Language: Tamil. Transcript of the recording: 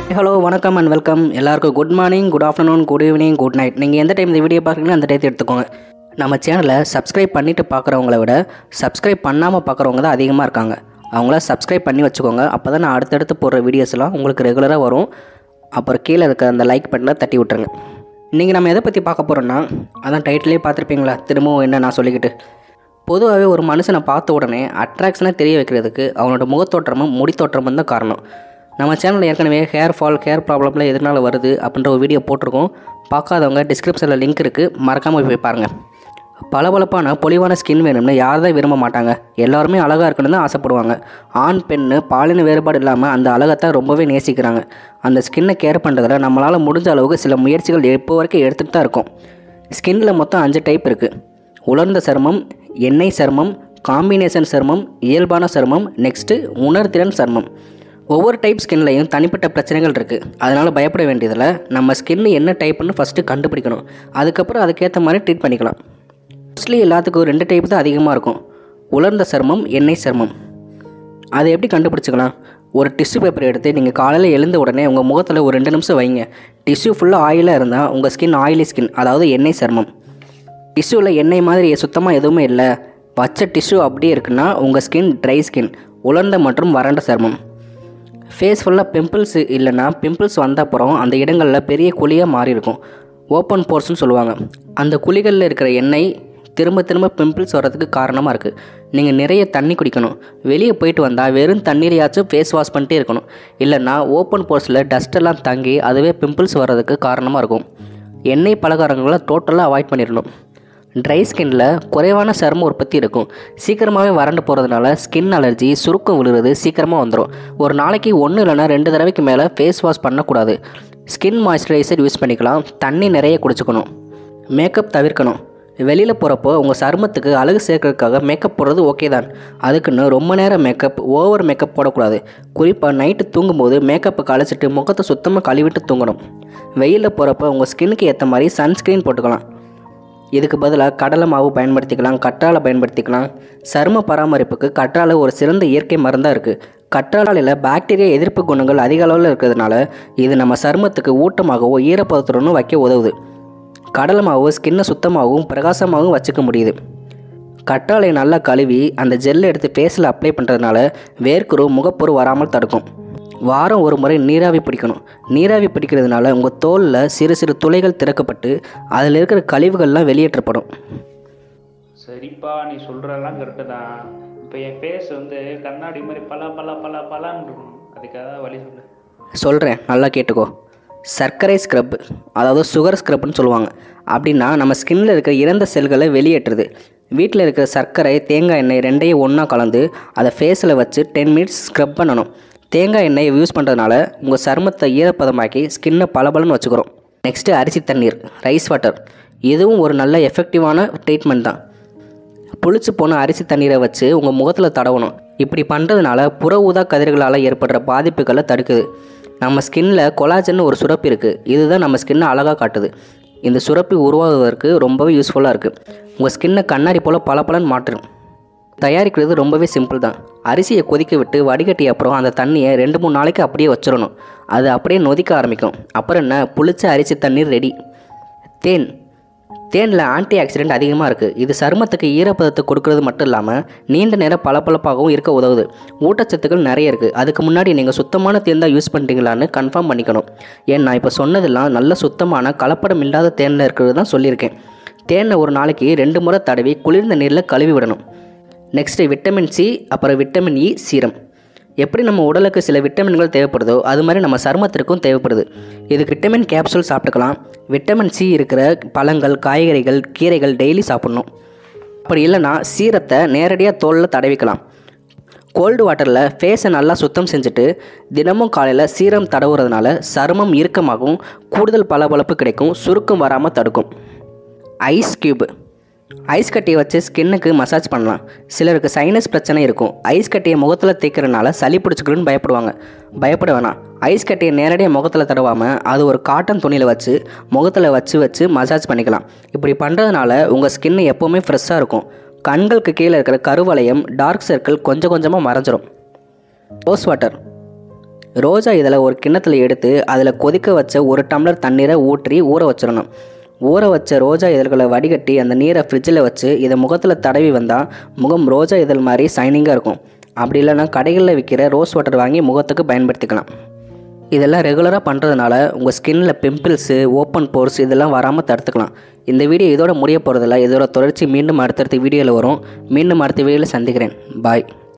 ஹலோ வணக்கம் அண்ட் வெல்கம். எல்லாருக்கும் good morning, good afternoon, good evening, good night. நீங்கள் எந்த டைம் இந்த வீடியோ பார்க்குறீங்களோ அந்த டைத்தை எடுத்துக்கோங்க. நம்ம சேனலை சப்ஸ்கிரைப் பண்ணிவிட்டு பார்க்குறவங்கள விட சப்ஸ்கிரைப் பண்ணாமல் பார்க்குறவங்க தான் அதிகமாக இருக்காங்க. அவங்கள சப்ஸ்கிரைப் பண்ணி வச்சுக்கோங்க. அப்போ தான் நான் அடுத்தடுத்து போடுற வீடியோஸ்லாம் உங்களுக்கு ரெகுலராக வரும். அப்புறம் கீழே இருக்க அந்த லைக் பட்டனை தட்டி விட்டுருங்க. இன்றைக்கி நம்ம எதை பற்றி பார்க்க போகிறோன்னா, அதான் டைட்டிலே பார்த்துருப்பீங்களா, திரும்பவும் என்ன நான் சொல்லிக்கிட்டு. பொதுவாகவே ஒரு மனுஷனை பார்த்த உடனே அட்ராக்ஷனாக தெரிய வைக்கிறதுக்கு அவனோட முகத்தோற்றமும் முடித்தோற்றமும் தான் காரணம். நம்ம சேனலில் ஏற்கனவே ஹேர்ஃபால், ஹேர் ப்ராப்ளம்ல எதனால் வருது அப்படின்ற ஒரு வீடியோ போட்டிருக்கோம். பார்க்காதவங்க டிஸ்கிரிப்ஷனில் லிங்க் இருக்குது, மறக்காமல் போய் பாருங்கள். பளபளப்பான பொலிவான ஸ்கின் வேணும்னு யார் தான் விரும்ப மாட்டாங்க. எல்லாருமே அழகாக இருக்கணும்னு தான் ஆசைப்படுவாங்க. ஆண் பெண்ணு பாலின வேறுபாடு இல்லாமல் அந்த அழகத்தை ரொம்பவே நேசிக்கிறாங்க. அந்த ஸ்கின்னை கேர் பண்ணுறதுல நம்மளால் முடிஞ்ச அளவுக்கு சில முயற்சிகள் இப்போ வரைக்கும் எடுத்துகிட்டு தான் இருக்கோம். ஸ்கின்னில் மொத்தம் 5 டைப் இருக்குது. உலர்ந்த சருமம், எண்ணெய் சருமம், காம்பினேஷன் சருமம், இயல்பான சருமம், நெக்ஸ்ட்டு உணர்திறன் சருமம். ஒவ்வொரு டைப் ஸ்கின்லையும் தனிப்பட்ட பிரச்சனைகள் இருக்குது. அதனால் பயப்பட வேண்டியதில் நம்ம ஸ்கின் என்ன டைப்புன்னு ஃபஸ்ட்டு கண்டுபிடிக்கணும். அதுக்கப்புறம் அதுக்கேற்ற மாதிரி ட்ரீட் பண்ணிக்கலாம். மோஸ்ட்லி எல்லாத்துக்கும் 2 டைப் தான் அதிகமாக இருக்கும். உலர்ந்த சருமம், எண்ணெய் சருமம். அதை எப்படி கண்டுபிடிச்சிக்கலாம்? ஒரு டிஷ்யூ பேப்பர் எடுத்து நீங்கள் காலையில் எழுந்த உடனே உங்கள் முகத்தில் ஒரு 2 நிமிஷம் வைங்க. டிஷ்யூ ஃபுல்லாக ஆயிலாக இருந்தால் உங்கள் ஸ்கின் ஆயிலி ஸ்கின், அதாவது எண்ணெய் சருமம். டிஷ்யூவில் எண்ணெய் மாதிரி சுத்தமாக எதுவுமே இல்லை, பச்சை டிஷ்யூ அப்படியே இருக்குன்னா உங்கள் ஸ்கின் ட்ரை ஸ்கின், உலர்ந்த மற்றும் வறண்ட சருமம். ஃபேஸ் ஃபுல்லாக பிம்பிள்ஸ் இல்லைன்னா பிம்பிள்ஸ் வந்த அப்புறம் அந்த இடங்களில் பெரிய குழியாக மாறி இருக்கும், ஓப்பன் போர்ஸ்னு சொல்லுவாங்க. அந்த குழிகளில் இருக்கிற எண்ணெய் திரும்ப திரும்ப பிம்பிள்ஸ் வர்றதுக்கு காரணமாக இருக்குது. நீங்கள் நிறைய தண்ணி குடிக்கணும். வெளியே போயிட்டு வந்தால் வெறும் தண்ணீரையாச்சும் ஃபேஸ் வாஷ் பண்ணிட்டே இருக்கணும். இல்லைன்னா ஓப்பன் போர்ஸில் டஸ்ட்டெல்லாம் தங்கி அதுவே பிம்பிள்ஸ் வர்றதுக்கு காரணமாக இருக்கும். எண்ணெய் பலகாரங்களை டோட்டலாக அவாய்ட் பண்ணிடணும். ட்ரை ஸ்கின்னில் குறைவான சரும உற்பத்தி இருக்கும். சீக்கிரமாகவே வறண்டு போகிறதுனால ஸ்கின் அலர்ஜி, சுருக்கம் விழுறது சீக்கிரமாக வந்துடும். ஒரு நாளைக்கு 1 இல்லைனா 2 தடவைக்கு மேலே ஃபேஸ் வாஷ் பண்ணக்கூடாது. ஸ்கின் மாய்ஸ்சரைசர் யூஸ் பண்ணிக்கலாம். தண்ணி நிறைய குடிச்சுக்கணும். மேக்கப் தவிர்க்கணும். வெளியில் போகிறப்போ உங்கள் சருமத்துக்கு அழகு சேர்க்கறதுக்காக மேக்கப் போடுறது ஓகே தான். அதுக்குன்னு ரொம்ப நேரம் மேக்கப், ஓவர் மேக்கப் போடக்கூடாது. குறிப்பாக நைட்டு தூங்கும்போது மேக்கப்பை கழிச்சிட்டு முகத்தை சுத்தமாக கழுவிட்டு தூங்கணும். வெயிலில் போகிறப்போ உங்கள் ஸ்கின்னுக்கு ஏற்ற மாதிரி சன்ஸ்க்ரீன் போட்டுக்கலாம். இதுக்கு பதிலாக கடலை மாவு பயன்படுத்திக்கலாம், கற்றாழை பயன்படுத்திக்கலாம். சரும பராமரிப்புக்கு கற்றாழை ஒரு சிறந்த இயற்கை மருந்தாக இருக்குது. கற்றாழையில் பாக்டீரியா எதிர்ப்பு குணங்கள் அதிக அளவில் இருக்கிறதுனால இது நம்ம சருமத்துக்கு ஊட்டமாகவோ ஈரப்பதத்துடனும் வைக்க உதவுது. கடலை மாவு ஸ்கின்னை சுத்தமாகவும் பிரகாசமாகவும் வச்சுக்க முடியுது. கற்றாழையை நல்லா கழுவி அந்த ஜெல்லை எடுத்து ஃபேஸில் அப்ளை பண்ணுறதுனால வேர்க்குரு, முகப்பொரு வராமல் தடுக்கும். வாரம் ஒரு முறை நீராவி பிடிக்கணும். நீராவி பிடிக்கிறதுனால உங்கள் தோலில் சிறு சிறு துளைகள் திறக்கப்பட்டு அதில் இருக்கிற கழிவுகள்லாம் வெளியேற்றப்படும். சரிப்பா, நீ சொல்கிறதெல்லாம் கரெக்டு தான். இப்போ என் ஃபேஸ் கண்ணாடி மாதிரி பலான்னு இருக்கணும். அதுக்காக வழி சொல்கிறேன், நல்லா கேட்டுக்கோ. சர்க்கரை ஸ்க்ரப், அதாவது சுகர் ஸ்க்ரப்னு சொல்லுவாங்க. அப்படின்னா நம்ம ஸ்கின்னில் இருக்கிற இறந்த செல்களை வெளியேற்றுறது. வீட்டில் இருக்கிற சர்க்கரை, தேங்காய் எண்ணெய் 2ஐயும் ஒன்றா கலந்து அதை ஃபேஸில் வச்சு 10 மினிட்ஸ் ஸ்க்ரப் பண்ணணும். தேங்காய் எண்ணெயை யூஸ் பண்ணுறதுனால உங்கள் சருமத்தை ஈரப்பதமாக்கி ஸ்கின்னை பளபளன்னு வச்சுக்கிறோம். நெக்ஸ்ட்டு அரிசி தண்ணீர், ரைஸ் வாட்டர். இதுவும் ஒரு நல்ல எஃபெக்டிவான ட்ரீட்மெண்ட் தான். புளிச்சு போன அரிசி தண்ணீரை வச்சு உங்கள் முகத்தில் தடவணும். இப்படி பண்ணுறதுனால புற ஊதா கதிர்களால் ஏற்படுற பாதிப்புகளை தடுக்குது. நம்ம ஸ்கின்னில் கொலாஜன் ஒரு சுரப்பி இருக்குது. இதுதான் நம்ம ஸ்கின்னை அழகாக காட்டுது. இந்த சுரப்பி உருவாகுவதற்கு ரொம்பவே யூஸ்ஃபுல்லாக இருக்குது. உங்கள் ஸ்கின்னை கண்ணாடி போல் பளபளன்னு மாற்றும். தயாரிக்கிறது ரொம்பவே சிம்பிள் தான். அரிசியை கொதிக்க விட்டு வடிகட்டிய அப்புறம் அந்த தண்ணியை 2-3 நாளைக்கு அப்படியே வச்சிடணும். அது அப்படியே நொதிக்க ஆரம்பிக்கும். அப்புறம் என்ன, புளிச்ச அரிசி தண்ணீர் ரெடி. தேனில் ஆன்டி ஆக்சிடென்ட் அதிகமாக இருக்குது. இது சருமத்துக்கு ஈரப்பதத்தை கொடுக்கறது மட்டும் இல்லாமல் நீண்ட நேரம் பளபளப்பாகவும் இருக்க உதவுது. ஊட்டச்சத்துக்கள் நிறைய இருக்குது. அதுக்கு முன்னாடி நீங்கள் சுத்தமான தேன் தான் யூஸ் பண்ணுறீங்களான்னு கன்ஃபார்ம் பண்ணிக்கணும். ஏன்னா இப்போ சொன்னதெல்லாம் நல்ல சுத்தமான கலப்படம் இல்லாத தேனில் இருக்கிறது தான் சொல்லியிருக்கேன். தேனை ஒரு நாளைக்கு 2 முறை தடவி குளிர்ந்த நீரில் கழுவி விடணும். நெக்ஸ்ட்டு விட்டமின் சி, அப்புறம் விட்டமின் இ சீரம். எப்படி நம்ம உடலுக்கு சில விட்டமின்கள் தேவைப்படுதோ அது மாதிரி நம்ம சருமத்திற்கும் தேவைப்படுது. இதுக்கு விட்டமின் கேப்சூல் சாப்பிட்டுக்கலாம். விட்டமின் சி இருக்கிற பழங்கள், காய்கறிகள், கீரைகள் டெய்லி சாப்பிட்ணும். அப்படி இல்லைன்னா சீரத்தை நேரடியாக தோலில் தடவிக்கலாம். கோல்டு வாட்டரில் ஃபேஸை நல்லா சுத்தம் செஞ்சுட்டு தினமும் காலையில் சீரம் தடவுறதுனால சருமம் இறுக்கமாகவும் கூடுதல் பளபளப்பு கிடைக்கும், சுருக்கம் வராமல் தடுக்கும். ஐஸ் கியூப், ஐஸ் கட்டியை வச்சு ஸ்கின்னுக்கு மசாஜ் பண்ணலாம். சிலருக்கு சைனஸ் பிரச்சனை இருக்கும். ஐஸ் கட்டியை முகத்தில் தேய்க்கிறதுனால சளி பிடிச்சிக்கணும்னு பயப்பட வேணாம். ஐஸ் கட்டியை நேரடியாக முகத்தில் தடவாமல் அது ஒரு காட்டன் துணியில் வச்சு முகத்தில் வச்சு மசாஜ் பண்ணிக்கலாம். இப்படி பண்ணுறதுனால உங்கள் ஸ்கின்னு எப்போவுமே ஃப்ரெஷ்ஷாக இருக்கும். கண்களுக்கு கீழே இருக்கிற கருவளையம், டார்க் சர்க்கிள் கொஞ்சம் கொஞ்சமாக மறைஞ்சிரும். ரோஸ் வாட்டர், ரோஜா இதழை ஒரு கிண்ணத்தில் எடுத்து அதில் கொதிக்க வச்ச 1 டம்ளர் தண்ணீரை ஊற்றி ஊற வச்சிடணும். ஊற வச்ச ரோஜா இதழ்களை வடிகட்டி அந்த நீரை ஃப்ரிட்ஜில் வச்சு இதை முகத்தில் தடவி வந்தால் முகம் ரோஜா இதழ் மாதிரி ஷைனிங்காக இருக்கும். அப்படி இல்லைன்னா கடைகளில் விற்கிற ரோஸ் வாட்டர் வாங்கி முகத்துக்கு பயன்படுத்திக்கலாம். இதெல்லாம் ரெகுலராக பண்ணுறதுனால உங்கள் ஸ்கின்னில் பிம்பிள்ஸு, ஓப்பன் போர்ஸ் இதெல்லாம் வராமல் தடுத்துக்கலாம். இந்த வீடியோ இதோட முடிய போகிறதில்ல. இதோட தொடர்ச்சி மீண்டும் அடுத்தடுத்த வீடியோவில் வரும். மீண்டும் அடுத்த வீடியோவில் சந்திக்கிறேன். பாய்.